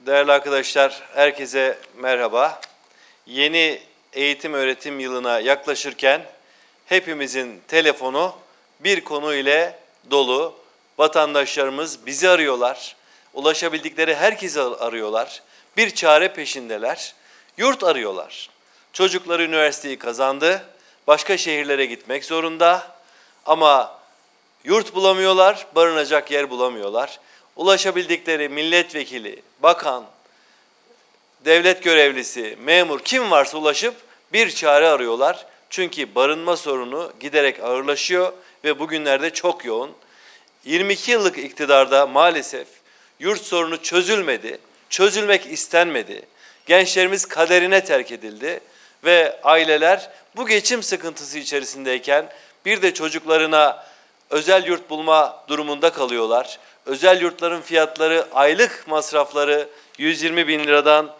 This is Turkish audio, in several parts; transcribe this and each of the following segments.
Değerli arkadaşlar, herkese merhaba. Yeni eğitim öğretim yılına yaklaşırken hepimizin telefonu bir konu ile dolu. Vatandaşlarımız bizi arıyorlar. Ulaşabildikleri herkesi arıyorlar. Bir çare peşindeler. Yurt arıyorlar. Çocukları üniversiteyi kazandı. Başka şehirlere gitmek zorunda. Ama yurt bulamıyorlar, barınacak yer bulamıyorlar. Ulaşabildikleri milletvekili, bakan, devlet görevlisi, memur kim varsa ulaşıp bir çare arıyorlar. Çünkü barınma sorunu giderek ağırlaşıyor ve bugünlerde çok yoğun. 22 yıllık iktidarda maalesef yurt sorunu çözülmedi, çözülmek istenmedi. Gençlerimiz kaderine terk edildi ve aileler bu geçim sıkıntısı içerisindeyken bir de çocuklarına özel yurt bulma durumunda kalıyorlar. Özel yurtların fiyatları, aylık masrafları 120 bin liradan,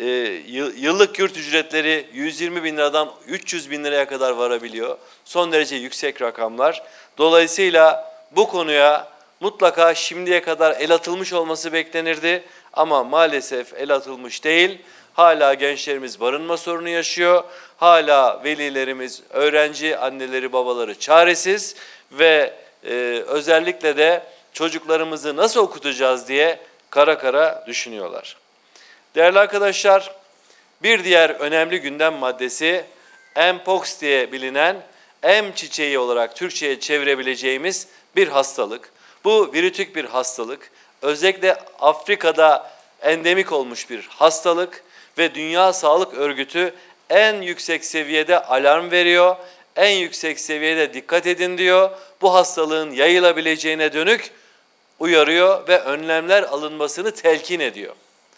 yıllık yurt ücretleri 120 bin liradan 300 bin liraya kadar varabiliyor. Son derece yüksek rakamlar. Dolayısıyla bu konuya mutlaka şimdiye kadar el atılmış olması beklenirdi. Ama maalesef el atılmış değil. Hala gençlerimiz barınma sorunu yaşıyor. Hala velilerimiz, öğrenci anneleri, babaları çaresiz ve özellikle de çocuklarımızı nasıl okutacağız diye kara kara düşünüyorlar. Değerli arkadaşlar, bir diğer önemli gündem maddesi Mpox diye bilinen M çiçeği olarak Türkçe'ye çevirebileceğimiz bir hastalık. Bu virütik bir hastalık. Özellikle Afrika'da endemik olmuş bir hastalık ve Dünya Sağlık Örgütü en yüksek seviyede alarm veriyor, en yüksek seviyede dikkat edin diyor. Bu hastalığın yayılabileceğine dönük uyarıyor ve önlemler alınmasını telkin ediyor.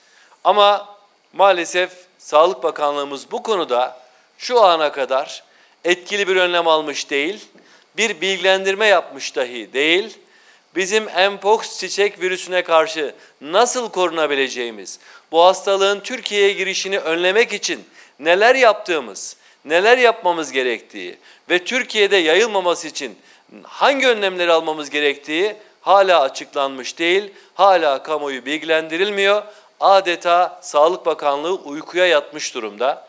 Ama maalesef Sağlık Bakanlığımız bu konuda şu ana kadar etkili bir önlem almış değil, bir bilgilendirme yapmış dahi değil. Bizim Mpox çiçek virüsüne karşı nasıl korunabileceğimiz, bu hastalığın Türkiye'ye girişini önlemek için neler yaptığımız, neler yapmamız gerektiği ve Türkiye'de yayılmaması için hangi önlemleri almamız gerektiği hala açıklanmış değil, hala kamuoyu bilgilendirilmiyor. Adeta Sağlık Bakanlığı uykuya yatmış durumda.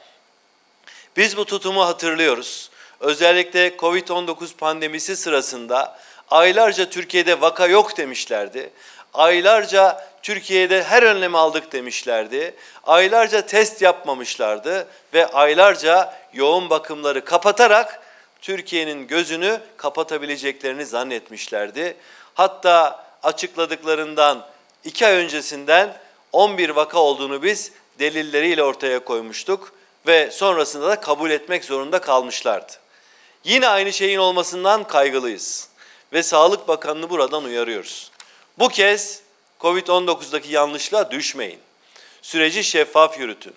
Biz bu tutumu hatırlıyoruz. Özellikle Covid-19 pandemisi sırasında aylarca Türkiye'de vaka yok demişlerdi. Aylarca Türkiye'de her önlemi aldık demişlerdi. Aylarca test yapmamışlardı ve aylarca yoğun bakımları kapatarak Türkiye'nin gözünü kapatabileceklerini zannetmişlerdi. Hatta açıkladıklarından 2 ay öncesinden 11 vaka olduğunu biz delilleriyle ortaya koymuştuk ve sonrasında da kabul etmek zorunda kalmışlardı. Yine aynı şeyin olmasından kaygılıyız ve Sağlık Bakanı'nı buradan uyarıyoruz. Bu kez Covid-19'daki yanlışlığa düşmeyin. Süreci şeffaf yürütün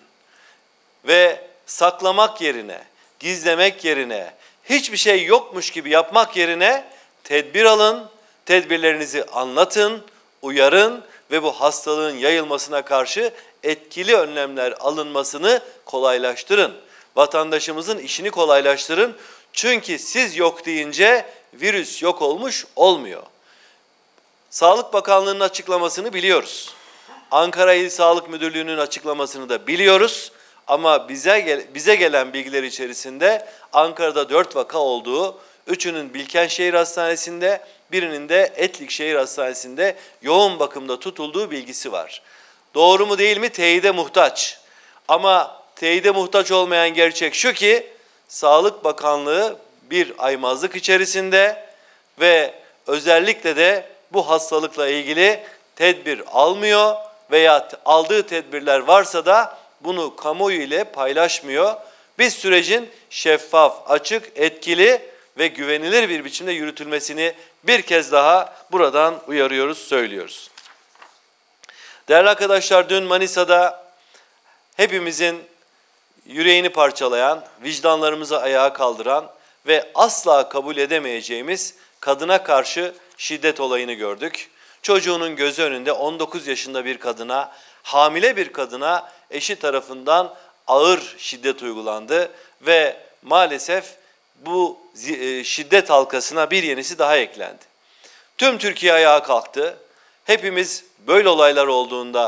ve saklamak yerine, gizlemek yerine, hiçbir şey yokmuş gibi yapmak yerine tedbir alın, tedbirlerinizi anlatın, uyarın ve bu hastalığın yayılmasına karşı etkili önlemler alınmasını kolaylaştırın. Vatandaşımızın işini kolaylaştırın. Çünkü siz yok deyince virüs yok olmuş olmuyor. Sağlık Bakanlığı'nın açıklamasını biliyoruz. Ankara İl Sağlık Müdürlüğü'nün açıklamasını da biliyoruz. Ama bize gelen bilgiler içerisinde Ankara'da 4 vaka olduğu, 3'ünün Bilkentşehir Hastanesi'nde, birinin de Etlik Şehir Hastanesi'nde yoğun bakımda tutulduğu bilgisi var. Doğru mu değil mi? Teyide muhtaç. Ama teyide muhtaç olmayan gerçek şu ki, Sağlık Bakanlığı bir aymazlık içerisinde ve özellikle de bu hastalıkla ilgili tedbir almıyor veya aldığı tedbirler varsa da bunu kamuoyu ile paylaşmıyor. Biz sürecin şeffaf, açık, etkili ve güvenilir bir biçimde yürütülmesini bir kez daha buradan uyarıyoruz, söylüyoruz. Değerli arkadaşlar, dün Manisa'da hepimizin yüreğini parçalayan, vicdanlarımızı ayağa kaldıran ve asla kabul edemeyeceğimiz kadına karşı şiddet olayını gördük. Çocuğunun gözü önünde 19 yaşında bir kadına, hamile bir kadına eşi tarafından ağır şiddet uygulandı ve maalesef bu şiddet halkasına bir yenisi daha eklendi. Tüm Türkiye ayağa kalktı. Hepimiz böyle olaylar olduğunda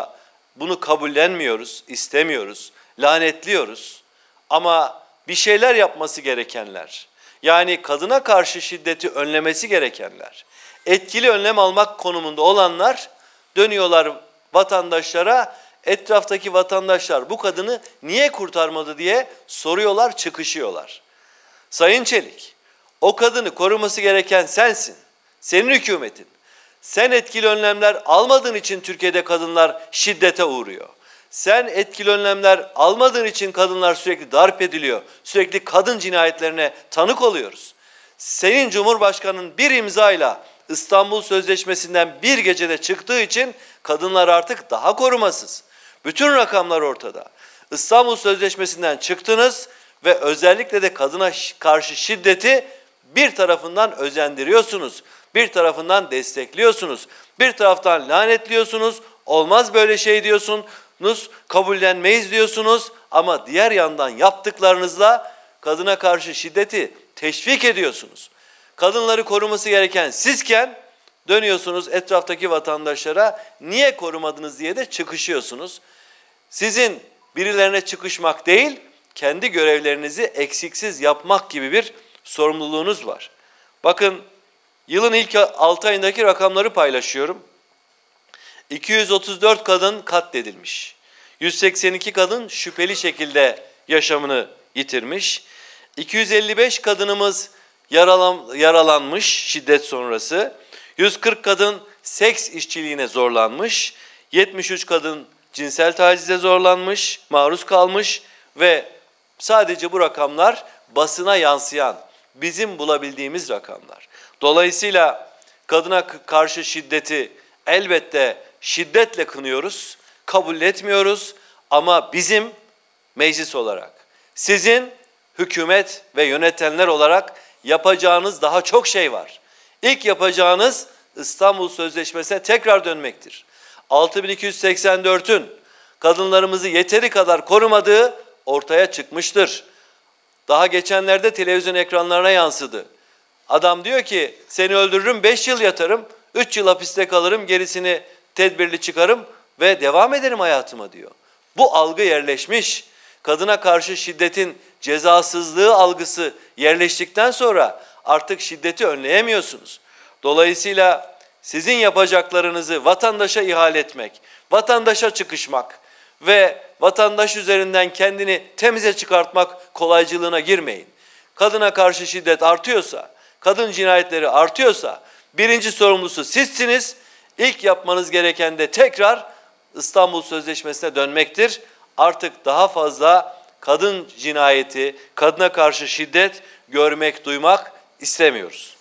Bunu kabullenmiyoruz, istemiyoruz, lanetliyoruz. Ama bir şeyler yapması gerekenler, yani kadına karşı şiddeti önlemesi gerekenler, etkili önlem almak konumunda olanlar dönüyorlar vatandaşlara, etraftaki vatandaşlar bu kadını niye kurtarmadı diye soruyorlar, çıkışıyorlar. Sayın Çelik, o kadını koruması gereken sensin, senin hükümetin. Sen etkili önlemler almadığın için Türkiye'de kadınlar şiddete uğruyor. Sen etkili önlemler almadığın için kadınlar sürekli darp ediliyor. Sürekli kadın cinayetlerine tanık oluyoruz. Senin Cumhurbaşkanı'nın bir imzayla İstanbul Sözleşmesi'nden bir gecede çıktığı için kadınlar artık daha korumasız. Bütün rakamlar ortada. İstanbul Sözleşmesi'nden çıktınız ve özellikle de kadına karşı şiddeti bir tarafından özendiriyorsunuz. Bir tarafından destekliyorsunuz. Bir taraftan lanetliyorsunuz. Olmaz böyle şey diyorsunuz. Kabullenmeyiz diyorsunuz. Ama diğer yandan yaptıklarınızla kadına karşı şiddeti teşvik ediyorsunuz. Kadınları koruması gereken sizken dönüyorsunuz etraftaki vatandaşlara niye korumadınız diye de çıkışıyorsunuz. Sizin birilerine çıkışmak değil, kendi görevlerinizi eksiksiz yapmak gibi bir sorumluluğunuz var. Bakın, yılın ilk 6 ayındaki rakamları paylaşıyorum. 234 kadın katledilmiş. 182 kadın şüpheli şekilde yaşamını yitirmiş. 255 kadınımız yaralanmış şiddet sonrası. 140 kadın seks işçiliğine zorlanmış. 73 kadın cinsel tacize zorlanmış, maruz kalmış ve sadece bu rakamlar basına yansıyan, bizim bulabildiğimiz rakamlar. Dolayısıyla kadına karşı şiddeti elbette şiddetle kınıyoruz, kabul etmiyoruz ama bizim meclis olarak, sizin hükümet ve yönetenler olarak yapacağınız daha çok şey var. İlk yapacağınız İstanbul Sözleşmesi'ne tekrar dönmektir. 6284'ün kadınlarımızı yeteri kadar korumadığı ortaya çıkmıştır. Daha geçenlerde televizyon ekranlarına yansıdı. Adam diyor ki seni öldürürüm 5 yıl yatarım, 3 yıl hapiste kalırım, gerisini tedbirli çıkarım ve devam ederim hayatıma diyor. Bu algı yerleşmiş. Kadına karşı şiddetin cezasızlığı algısı yerleştikten sonra artık şiddeti önleyemiyorsunuz. Dolayısıyla sizin yapacaklarınızı vatandaşa ihale etmek, vatandaşa çıkışmak ve vatandaş üzerinden kendini temize çıkartmak kolaycılığına girmeyin. Kadına karşı şiddet artıyorsa, kadın cinayetleri artıyorsa birinci sorumlusu sizsiniz. İlk yapmanız gereken de tekrar İstanbul Sözleşmesi'ne dönmektir. Artık daha fazla kadın cinayeti, kadına karşı şiddet görmek, duymak istemiyoruz.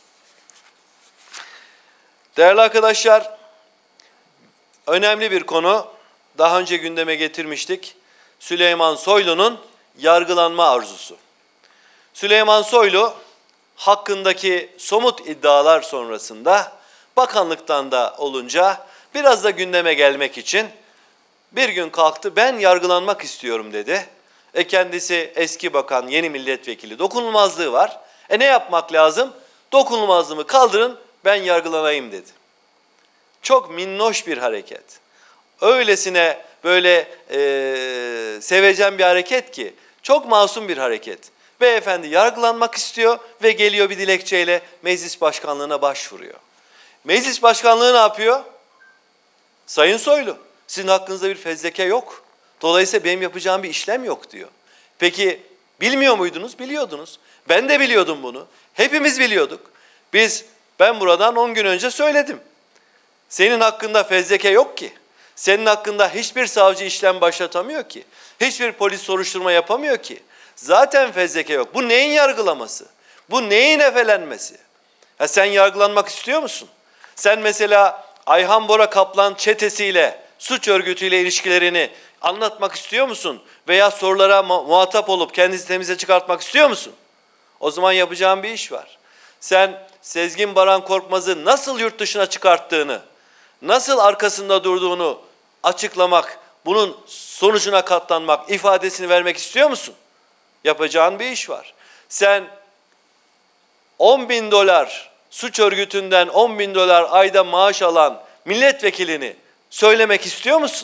Değerli arkadaşlar, önemli bir konu. Daha önce gündeme getirmiştik. Süleyman Soylu'nun yargılanma arzusu. Süleyman Soylu hakkındaki somut iddialar sonrasında bakanlıktan da olunca biraz da gündeme gelmek için bir gün kalktı, ben yargılanmak istiyorum dedi. Kendisi eski bakan, yeni milletvekili, dokunulmazlığı var. Ne yapmak lazım? Dokunulmazlığımı kaldırın, ben yargılanayım dedi. Çok minnoş bir hareket. Öylesine böyle sevecen bir hareket ki, çok masum bir hareket. Beyefendi yargılanmak istiyor ve geliyor bir dilekçeyle meclis başkanlığına başvuruyor. Meclis başkanlığı ne yapıyor? Sayın Soylu, sizin hakkınızda bir fezleke yok. Dolayısıyla benim yapacağım bir işlem yok diyor. Peki bilmiyor muydunuz? Biliyordunuz. Ben de biliyordum bunu. Hepimiz biliyorduk. Ben buradan 10 gün önce söyledim. Senin hakkında fezleke yok ki. Senin hakkında hiçbir savcı işlem başlatamıyor ki. Hiçbir polis soruşturma yapamıyor ki. Zaten fezleke yok. Bu neyin yargılaması? Bu neyin efelenmesi? Sen yargılanmak istiyor musun? Sen mesela Ayhan Bora Kaplan çetesiyle, suç örgütüyle ilişkilerini anlatmak istiyor musun? Veya sorulara muhatap olup kendinizi temize çıkartmak istiyor musun? O zaman yapacağın bir iş var. Sen Sezgin Baran Korkmaz'ı nasıl yurt dışına çıkarttığını, nasıl arkasında durduğunu açıklamak, bunun sonucuna katlanmak, ifadesini vermek istiyor musun? Yapacağın bir iş var. Sen 10.000 dolar suç örgütünden 10.000 dolar ayda maaş alan milletvekilini söylemek istiyor musun?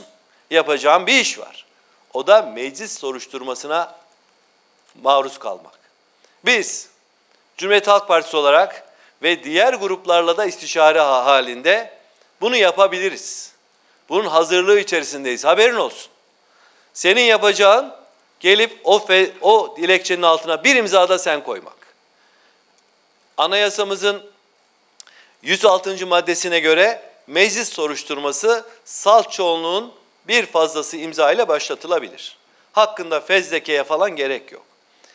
yapacağım bir iş var. O da meclis soruşturmasına maruz kalmak. Biz Cumhuriyet Halk Partisi olarak ve diğer gruplarla da istişare halinde bunu yapabiliriz. Bunun hazırlığı içerisindeyiz. Haberin olsun. Senin yapacağın gelip o dilekçenin altına bir imza da sen koymak. Anayasamızın 106. maddesine göre meclis soruşturması salt çoğunluğun bir fazlası imza ile başlatılabilir. Hakkında fezlekeye falan gerek yok.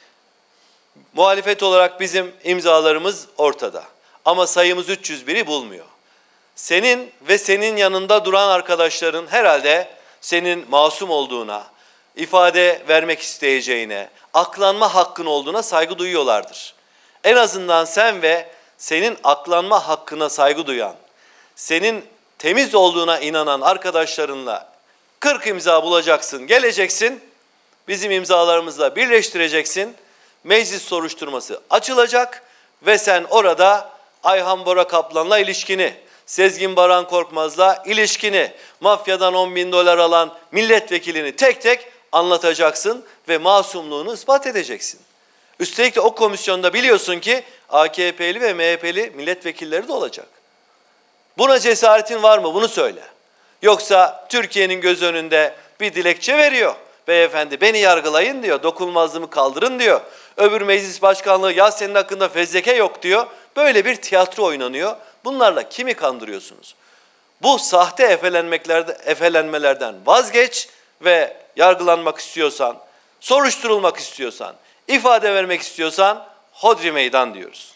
Muhalefet olarak bizim imzalarımız ortada. Ama sayımız 301'i bulmuyor. Senin ve senin yanında duran arkadaşların herhalde senin masum olduğuna, ifade vermek isteyeceğine, aklanma hakkın olduğuna saygı duyuyorlardır. En azından sen ve senin aklanma hakkına saygı duyan, senin temiz olduğuna inanan arkadaşlarınla 40 imza bulacaksın, geleceksin, bizim imzalarımızla birleştireceksin, meclis soruşturması açılacak ve sen orada Ayhan Bora Kaplan'la ilişkini, Sezgin Baran Korkmaz'la ilişkini, mafyadan 10.000 dolar alan milletvekilini tek tek anlatacaksın ve masumluğunu ispat edeceksin. Üstelik de o komisyonda biliyorsun ki AKP'li ve MHP'li milletvekilleri de olacak. Buna cesaretin var mı? Bunu söyle. Yoksa Türkiye'nin göz önünde bir dilekçe veriyor. Beyefendi beni yargılayın diyor, dokunulmazlığımı kaldırın diyor. Öbür meclis başkanlığı ya senin hakkında fezleke yok diyor. Böyle bir tiyatro oynanıyor. Bunlarla kimi kandırıyorsunuz? Bu sahte efelenmelerden vazgeç ve yargılanmak istiyorsan, soruşturulmak istiyorsan, ifade vermek istiyorsan hodri meydan diyoruz.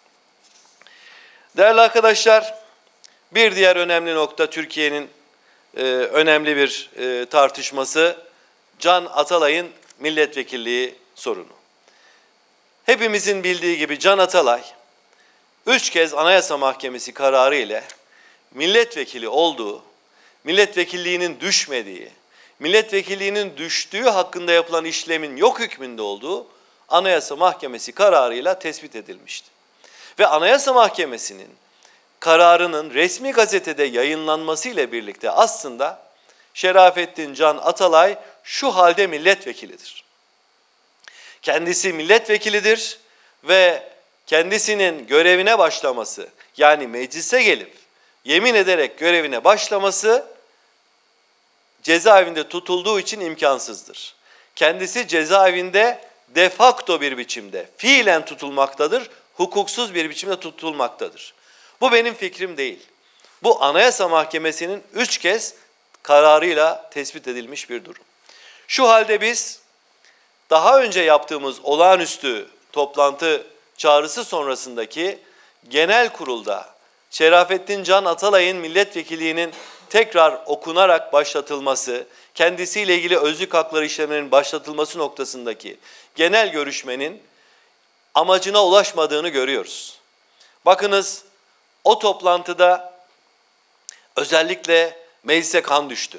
Değerli arkadaşlar, bir diğer önemli nokta Türkiye'nin önemli bir tartışması Can Atalay'ın milletvekilliği sorunu. Hepimizin bildiği gibi Can Atalay 3 kez Anayasa Mahkemesi kararı ile milletvekili olduğu, milletvekilliğinin düşmediği, milletvekilliğinin düştüğü hakkında yapılan işlemin yok hükmünde olduğu Anayasa Mahkemesi kararıyla tespit edilmişti. Ve Anayasa Mahkemesi'nin kararının resmi gazetede yayınlanması ile birlikte aslında Şerafettin Can Atalay şu halde milletvekilidir. Kendisi milletvekilidir ve kendisinin görevine başlaması, yani meclise gelip yemin ederek görevine başlaması cezaevinde tutulduğu için imkansızdır. Kendisi cezaevinde de facto bir biçimde fiilen tutulmaktadır, hukuksuz bir biçimde tutulmaktadır. Bu benim fikrim değil. Bu Anayasa Mahkemesi'nin 3 kez kararıyla tespit edilmiş bir durum. Şu halde biz daha önce yaptığımız olağanüstü toplantı çağrısı sonrasındaki genel kurulda Şerafettin Can Atalay'ın milletvekilliğinin tekrar okunarak başlatılması, kendisiyle ilgili özlük hakları işlemlerinin başlatılması noktasındaki genel görüşmenin amacına ulaşmadığını görüyoruz. Bakınız, o toplantıda özellikle meclise kan düştü.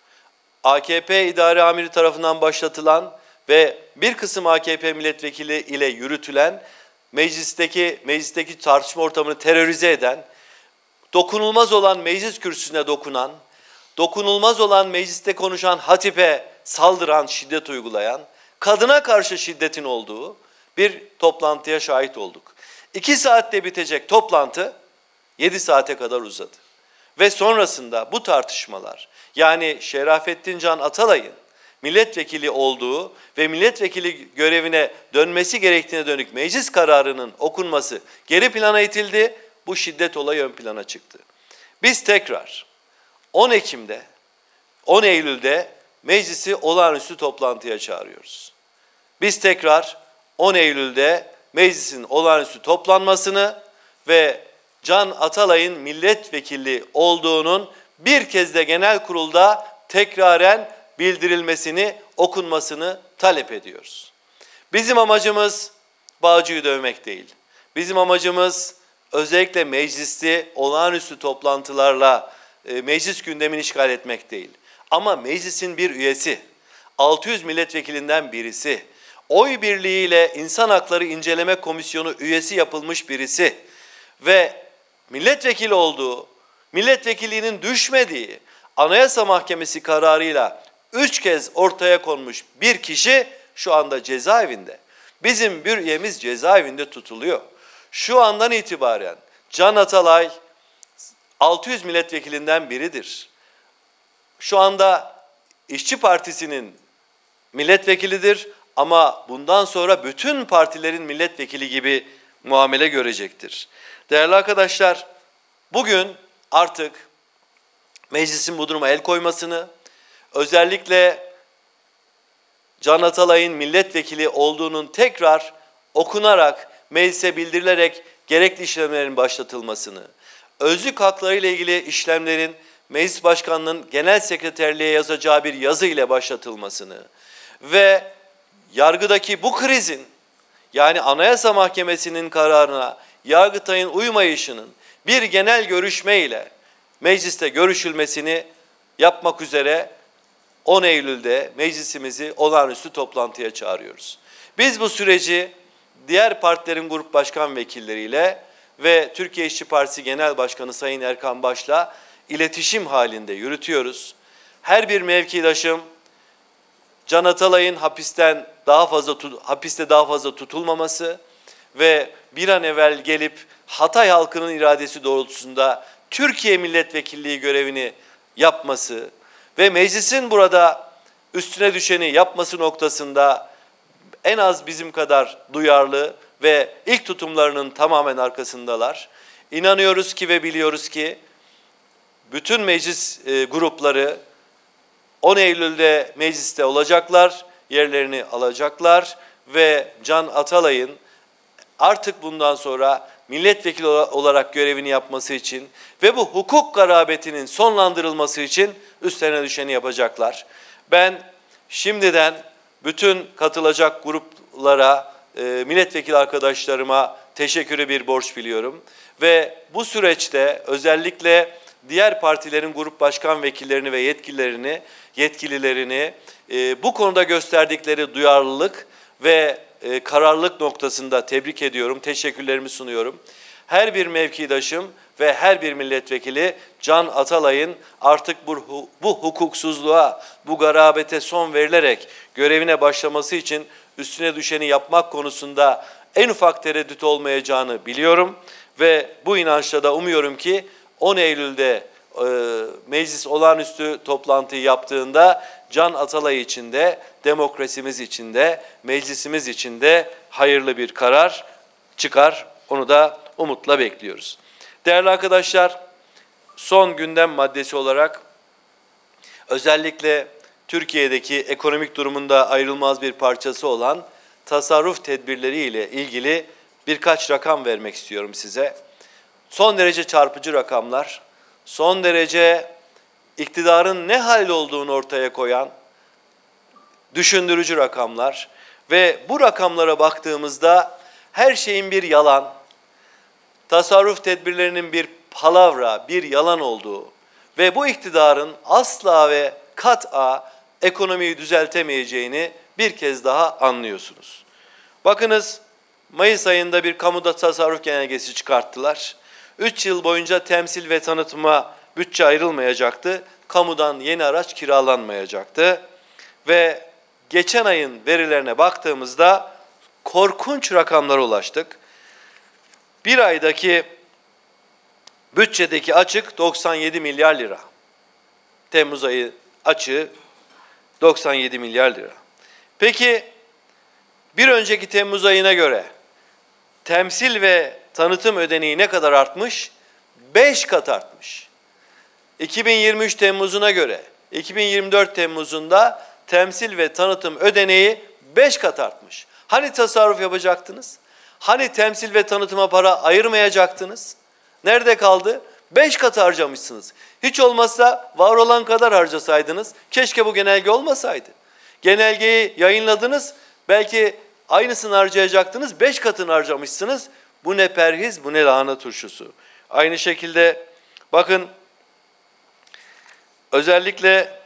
AKP idare amiri tarafından başlatılan ve bir kısım AKP milletvekili ile yürütülen meclisteki tartışma ortamını terörize eden, dokunulmaz olan meclis kürsüsüne dokunan, dokunulmaz olan mecliste konuşan hatipe saldıran, şiddet uygulayan, kadına karşı şiddetin olduğu bir toplantıya şahit olduk. 2 saatte bitecek toplantı 7 saate kadar uzadı. Ve sonrasında bu tartışmalar, yani Şerafettin Can Atalay'ın milletvekili olduğu ve milletvekili görevine dönmesi gerektiğine dönük meclis kararının okunması geri plana itildi. Bu şiddet olayı ön plana çıktı. Biz tekrar 10 Eylül'de meclisi olağanüstü toplantıya çağırıyoruz. Biz tekrar 10 Eylül'de meclisin olağanüstü toplanmasını ve Can Atalay'ın milletvekili olduğunun bir kez de genel kurulda tekraren bildirilmesini, okunmasını talep ediyoruz. Bizim amacımız Bağcı'yı dövmek değil. Bizim amacımız özellikle meclisi olağanüstü toplantılarla meclis gündemini işgal etmek değil. Ama meclisin bir üyesi, 600 milletvekilinden birisi, oy birliğiyle İnsan Hakları İnceleme Komisyonu üyesi yapılmış birisi ve milletvekili olduğu, milletvekilliğinin düşmediği, Anayasa Mahkemesi kararıyla 3 kez ortaya konmuş bir kişi şu anda cezaevinde. Bizim bir üyemiz cezaevinde tutuluyor. Şu andan itibaren Can Atalay 600 milletvekilinden biridir. Şu anda İşçi Partisi'nin milletvekilidir ama bundan sonra bütün partilerin milletvekili gibi muamele görecektir. Değerli arkadaşlar, bugün artık meclisin bu duruma el koymasını, özellikle Can Atalay'ın milletvekili olduğunun tekrar okunarak, meclise bildirilerek gerekli işlemlerin başlatılmasını, özlük hakları ile ilgili işlemlerin Meclis Başkanlığı'nın Genel Sekreterliğe yazacağı bir yazı ile başlatılmasını ve yargıdaki bu krizin, yani Anayasa Mahkemesi'nin kararına Yargıtay'ın uymayışının bir genel görüşme ile mecliste görüşülmesini yapmak üzere 10 Eylül'de meclisimizi olağanüstü toplantıya çağırıyoruz. Biz bu süreci diğer partilerin grup başkan vekilleriyle ve Türkiye İşçi Partisi Genel Başkanı Sayın Erkan Baş'la iletişim halinde yürütüyoruz. Her bir mevkidaşım Can Atalay'ın hapiste daha fazla tutulmaması ve bir an evvel gelip Hatay halkının iradesi doğrultusunda Türkiye milletvekilliği görevini yapması ve meclisin burada üstüne düşeni yapması noktasında en az bizim kadar duyarlı ve ilk tutumlarının tamamen arkasındalar. İnanıyoruz ki ve biliyoruz ki bütün meclis grupları 10 Eylül'de mecliste olacaklar, yerlerini alacaklar ve Can Atalay'ın artık bundan sonra milletvekili olarak görevini yapması için ve bu hukuk garabetinin sonlandırılması için üstlerine düşeni yapacaklar. Ben şimdiden bütün katılacak gruplara, milletvekili arkadaşlarıma teşekkürü bir borç biliyorum. Ve bu süreçte özellikle diğer partilerin grup başkan vekillerini ve yetkililerini bu konuda gösterdikleri duyarlılık ve kararlılık noktasında tebrik ediyorum, teşekkürlerimi sunuyorum. Her bir mevkidaşım ve her bir milletvekili Can Atalay'ın artık bu hukuksuzluğa, bu garabete son verilerek görevine başlaması için üstüne düşeni yapmak konusunda en ufak tereddüt olmayacağını biliyorum. Ve bu inançla da umuyorum ki 10 Eylül'de meclis olağanüstü toplantıyı yaptığında Can Atalay için de, demokrasimiz için de, meclisimiz için de hayırlı bir karar çıkar. Onu da umutla bekliyoruz. Değerli arkadaşlar, son gündem maddesi olarak özellikle Türkiye'deki ekonomik durumunda ayrılmaz bir parçası olan tasarruf tedbirleri ile ilgili birkaç rakam vermek istiyorum size. Son derece çarpıcı rakamlar, son derece iktidarın ne hal olduğunu ortaya koyan düşündürücü rakamlar ve bu rakamlara baktığımızda her şeyin bir yalan, tasarruf tedbirlerinin bir palavra, bir yalan olduğu ve bu iktidarın asla ve kat'a ekonomiyi düzeltemeyeceğini bir kez daha anlıyorsunuz. Bakınız, Mayıs ayında bir kamuda tasarruf genelgesi çıkarttılar. 3 yıl boyunca temsil ve tanıtıma bütçe ayrılmayacaktı. Kamudan yeni araç kiralanmayacaktı. Ve geçen ayın verilerine baktığımızda korkunç rakamlara ulaştık. Bir aydaki bütçedeki açık 97 milyar lira. Temmuz ayı açığı 97 milyar lira. Peki bir önceki Temmuz ayına göre temsil ve tanıtım ödeneği ne kadar artmış? 5 kat artmış. 2023 Temmuz'una göre 2024 Temmuz'unda temsil ve tanıtım ödeneği 5 kat artmış. Hani tasarruf yapacaktınız? Hani temsil ve tanıtıma para ayırmayacaktınız? Nerede kaldı? 5 kat harcamışsınız. Hiç olmazsa var olan kadar harcasaydınız. Keşke bu genelge olmasaydı. Genelgeyi yayınladınız. Belki aynısını harcayacaktınız. 5 katını harcamışsınız. Bu ne perhiz, bu ne lahana turşusu. Aynı şekilde bakın özellikle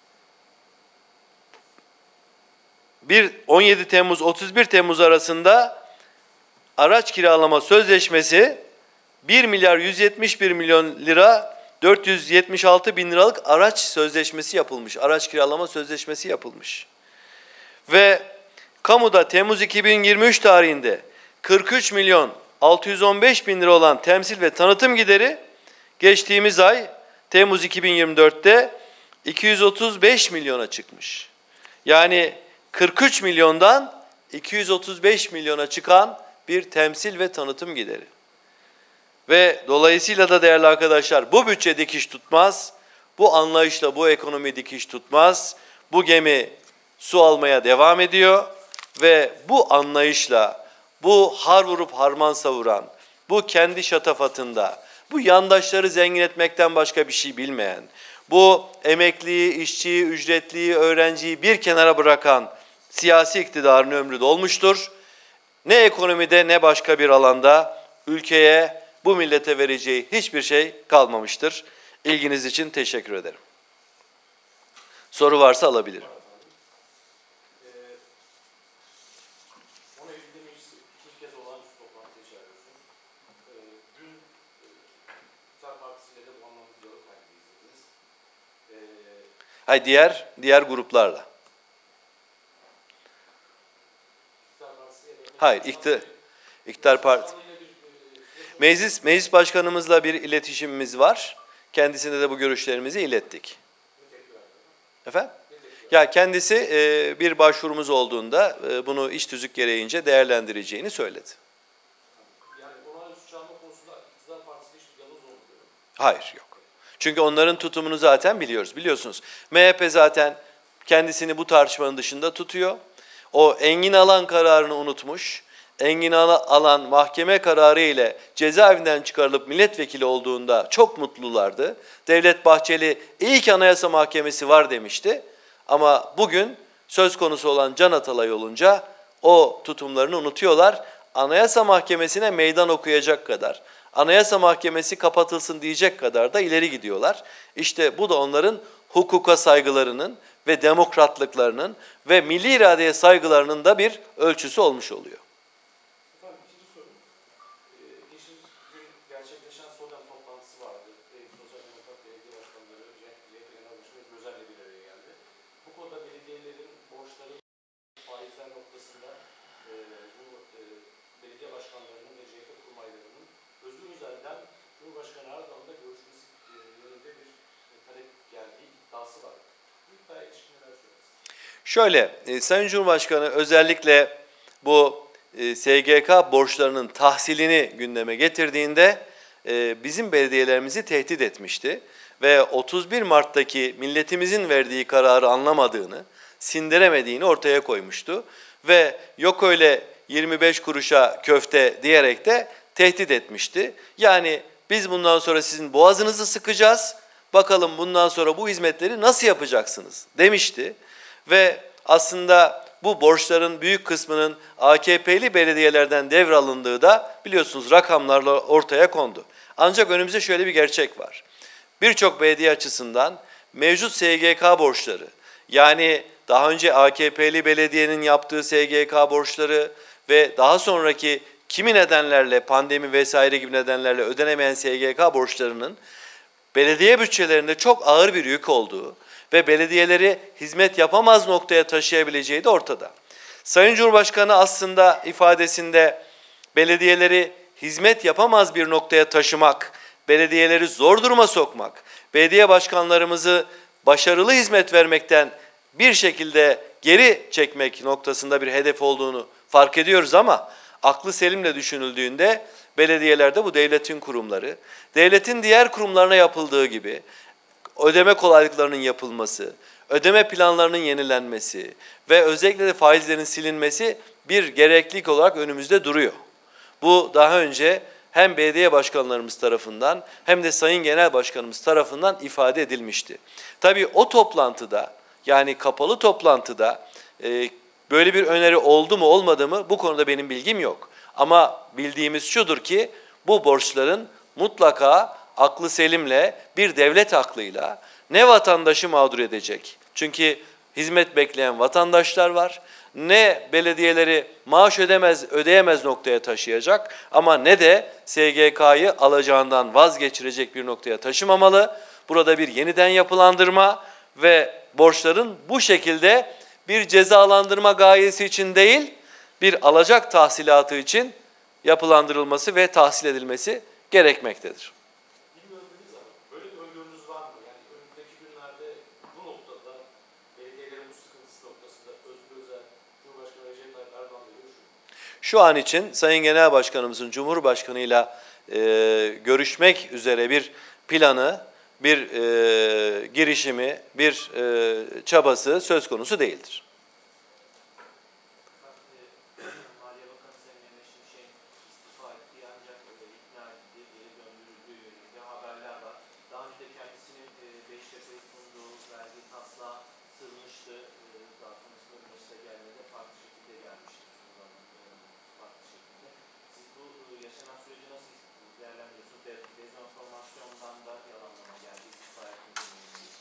17 Temmuz 31 Temmuz arasında araç kiralama sözleşmesi 1 milyar 171 milyon lira 476 bin liralık araç sözleşmesi yapılmış. Araç kiralama sözleşmesi yapılmış. Ve kamuda Temmuz 2023 tarihinde 43 milyon 615 bin lira olan temsil ve tanıtım gideri geçtiğimiz ay Temmuz 2024'te 235 milyona çıkmış. Yani 43 milyondan 235 milyona çıkan bir temsil ve tanıtım gideri. Ve dolayısıyla da değerli arkadaşlar bu bütçe dikiş tutmaz, bu anlayışla bu ekonomi dikiş tutmaz, bu gemi su almaya devam ediyor ve bu anlayışla, bu har vurup harman savuran, bu kendi şatafatında, bu yandaşları zengin etmekten başka bir şey bilmeyen, bu emekliyi, işçiyi, ücretliyi, öğrenciyi bir kenara bırakan siyasi iktidarın ömrü dolmuştur. Ne ekonomide ne başka bir alanda ülkeye, bu millete vereceği hiçbir şey kalmamıştır. İlginiz için teşekkür ederim. Soru varsa alabilirim. Hayır, diğer gruplarla. Hayır, İktidar Partisi. Meclis Başkanımızla bir iletişimimiz var. Kendisine de bu görüşlerimizi ilettik. Efendim? Ya kendisi bir başvurumuz olduğunda bunu iş tüzük gereğince değerlendireceğini söyledi. Yani olağanüstü çağırma konusunda İktidar Partisi'yle hiçbir diyalog olmuyor. Hayır, yok. Çünkü onların tutumunu zaten biliyoruz. Biliyorsunuz MHP zaten kendisini bu tartışmanın dışında tutuyor. O Engin Alan kararını unutmuş. Engin Alan mahkeme kararı ile cezaevinden çıkarılıp milletvekili olduğunda çok mutlulardı. Devlet Bahçeli iyi ki Anayasa Mahkemesi var demişti. Ama bugün söz konusu olan Can Atalay olunca o tutumlarını unutuyorlar. Anayasa Mahkemesi'ne meydan okuyacak kadar, Anayasa Mahkemesi kapatılsın diyecek kadar da ileri gidiyorlar. İşte bu da onların hukuka saygılarının ve demokratlıklarının ve milli iradeye saygılarının da bir ölçüsü olmuş oluyor. Efendim ikinci sorum. Geçtiğimiz gün gerçekleşen SODEM toplantısı vardı. Sosyal Demokrat Belediye Başkanları, CHP'nin alışveriş özellikle bir araya geldi. Bu konuda belediyelerin borçları, faizler noktasında bu belediye başkanlarının ve CHP kurmaylarının Özgür Özel'den Cumhurbaşkanı Erdoğan'la görüşmesi yönünde bir talep geldiği iddiası var. Bu iddiaya ilişkin neler söylersiniz? Şöyle, Sayın Cumhurbaşkanı özellikle bu SGK borçlarının tahsilini gündeme getirdiğinde bizim belediyelerimizi tehdit etmişti. Ve 31 Mart'taki milletimizin verdiği kararı anlamadığını, sindiremediğini ortaya koymuştu. Ve yok öyle 25 kuruşa köfte diyerek de tehdit etmişti. Yani biz bundan sonra sizin boğazınızı sıkacağız, bakalım bundan sonra bu hizmetleri nasıl yapacaksınız demişti. Ve aslında bu borçların büyük kısmının AKP'li belediyelerden devralındığı da biliyorsunuz rakamlarla ortaya kondu. Ancak önümüzde şöyle bir gerçek var. Birçok belediye açısından mevcut SGK borçları, yani daha önce AKP'li belediyenin yaptığı SGK borçları ve daha sonraki kimi nedenlerle, pandemi vesaire gibi nedenlerle ödenemeyen SGK borçlarının belediye bütçelerinde çok ağır bir yük olduğu ve belediyeleri hizmet yapamaz noktaya taşıyabileceği de ortada. Sayın Cumhurbaşkanı aslında ifadesinde belediyeleri hizmet yapamaz bir noktaya taşımak, belediyeleri zor duruma sokmak, belediye başkanlarımızı başarılı hizmet vermekten bir şekilde geri çekmek noktasında bir hedef olduğunu fark ediyoruz ama aklı selimle düşünüldüğünde belediyelerde bu devletin kurumları, devletin diğer kurumlarına yapıldığı gibi ödeme kolaylıklarının yapılması, ödeme planlarının yenilenmesi ve özellikle de faizlerin silinmesi bir gereklilik olarak önümüzde duruyor. Bu daha önce hem belediye başkanlarımız tarafından hem de Sayın Genel Başkanımız tarafından ifade edilmişti. Tabii o toplantıda, yani kapalı toplantıda böyle bir öneri oldu mu olmadı mı bu konuda benim bilgim yok. Ama bildiğimiz şudur ki bu borçların mutlaka aklı selimle bir devlet aklıyla ne vatandaşı mağdur edecek? Çünkü hizmet bekleyen vatandaşlar var. Ne belediyeleri maaş ödeyemez noktaya taşıyacak ama ne de SGK'yı alacağından vazgeçirecek bir noktaya taşımamalı. Burada bir yeniden yapılandırma ve borçların bu şekilde bir cezalandırma gayesi için değil, bir alacak tahsilatı için yapılandırılması ve tahsil edilmesi gerekmektedir. Bilmiyorum dediniz ama böyle bir öngörünüz var mı? Yani önümüzdeki günlerde bu noktada belediyelerin bu sıkıntısı noktasında Özgür Özel, Cumhurbaşkanı Recep Tayyip Erdoğan'la görüşür mü? Şu an için Sayın Genel Başkanımızın Cumhurbaşkanıyla görüşmek üzere bir planı, bir girişimi, bir çabası söz konusu değildir. Maliye Bakanı Sayın Mehmet Şimşek'in istifa ettiği ancak ikna edildiği, geri döndürüldüğü yönünde haberler var. Daha önce de kendisinin Beştepe'ye sunduğu vergi taslağı sığınmıştı. Daha sonrasında meclise gelmede farklı şekilde gelmişti. Farklı şekilde. Siz bu yaşanan süreci nasıl değerlendiriyorsunuz? Dezenformasyondan da yalanlama geldi. İstifa ettiği.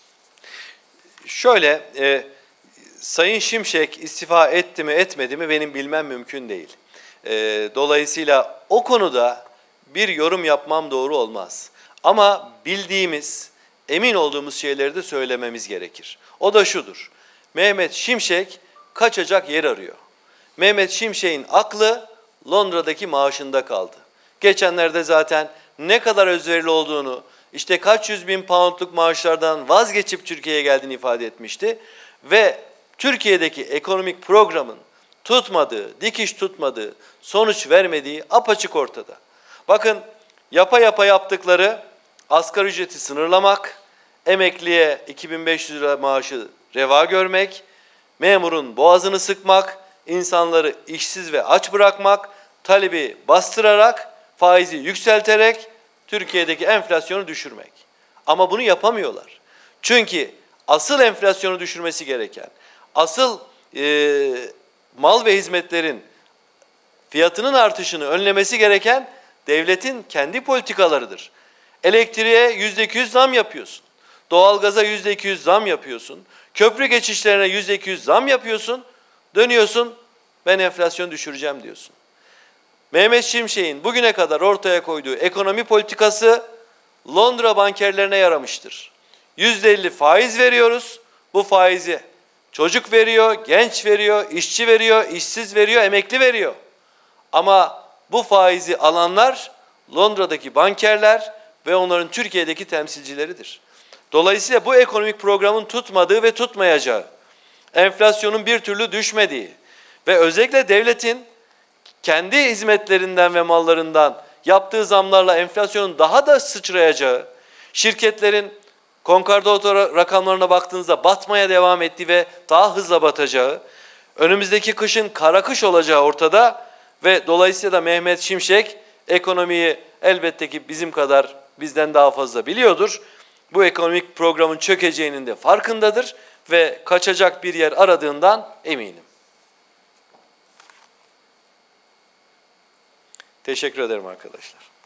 Şöyle, Sayın Şimşek istifa etti mi etmedi mi benim bilmem mümkün değil. Dolayısıyla o konuda bir yorum yapmam doğru olmaz. Ama bildiğimiz, emin olduğumuz şeyleri de söylememiz gerekir. O da şudur: Mehmet Şimşek kaçacak yer arıyor. Mehmet Şimşek'in aklı Londra'daki maaşında kaldı. Geçenlerde zaten ne kadar özverili olduğunu, işte kaç 100.000 poundluk maaşlardan vazgeçip Türkiye'ye geldiğini ifade etmişti. Ve Türkiye'deki ekonomik programın tutmadığı, dikiş tutmadığı, sonuç vermediği apaçık ortada. Bakın, yapa yaptıkları asgari ücreti sınırlamak, emekliye 2.500 lira maaşı reva görmek, memurun boğazını sıkmak, insanları işsiz ve aç bırakmak, talebi bastırarak, faizi yükselterek Türkiye'deki enflasyonu düşürmek. Ama bunu yapamıyorlar. Çünkü asıl enflasyonu düşürmesi gereken, asıl mal ve hizmetlerin fiyatının artışını önlemesi gereken devletin kendi politikalarıdır. Elektriğe %200 zam yapıyorsun. Doğalgaza %200 zam yapıyorsun. Köprü geçişlerine %200 zam yapıyorsun. Dönüyorsun, ben enflasyonu düşüreceğim diyorsun. Mehmet Şimşek'in bugüne kadar ortaya koyduğu ekonomi politikası Londra bankerlerine yaramıştır. %50 faiz veriyoruz. Bu faizi çocuk veriyor, genç veriyor, işçi veriyor, işsiz veriyor, emekli veriyor. Ama bu faizi alanlar Londra'daki bankerler ve onların Türkiye'deki temsilcileridir. Dolayısıyla bu ekonomik programın tutmadığı ve tutmayacağı, enflasyonun bir türlü düşmediği ve özellikle devletin kendi hizmetlerinden ve mallarından yaptığı zamlarla enflasyonun daha da sıçrayacağı, şirketlerin konkordato rakamlarına baktığınızda batmaya devam ettiği ve daha hızla batacağı, önümüzdeki kışın kara kış olacağı ortada ve dolayısıyla da Mehmet Şimşek ekonomiyi elbette ki bizim kadar, bizden daha fazla biliyordur. Bu ekonomik programın çökeceğinin de farkındadır ve kaçacak bir yer aradığından eminim. Teşekkür ederim arkadaşlar.